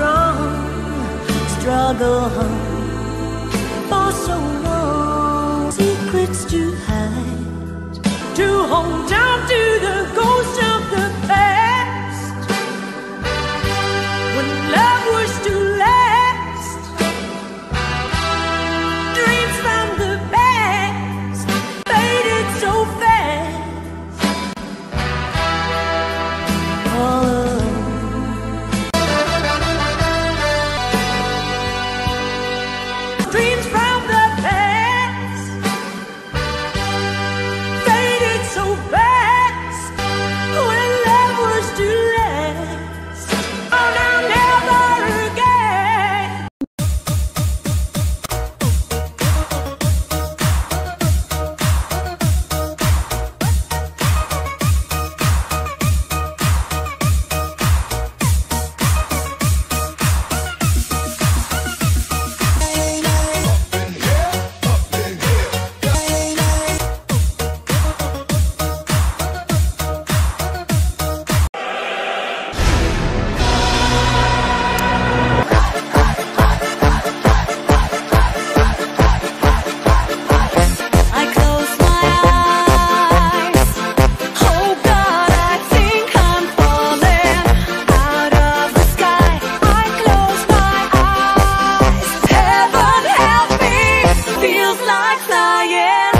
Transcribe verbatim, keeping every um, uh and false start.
strong, struggle for so long. Secrets to hide, to hold on to the ghost of the past. When love was to last, dreams from the past faded so fast. All alone, dreams from the past faded so fast. When love was to last, oh now never again. I close my eyes, oh God, I think I'm falling out of the sky. I close my eyes, heaven help me, feels like flying.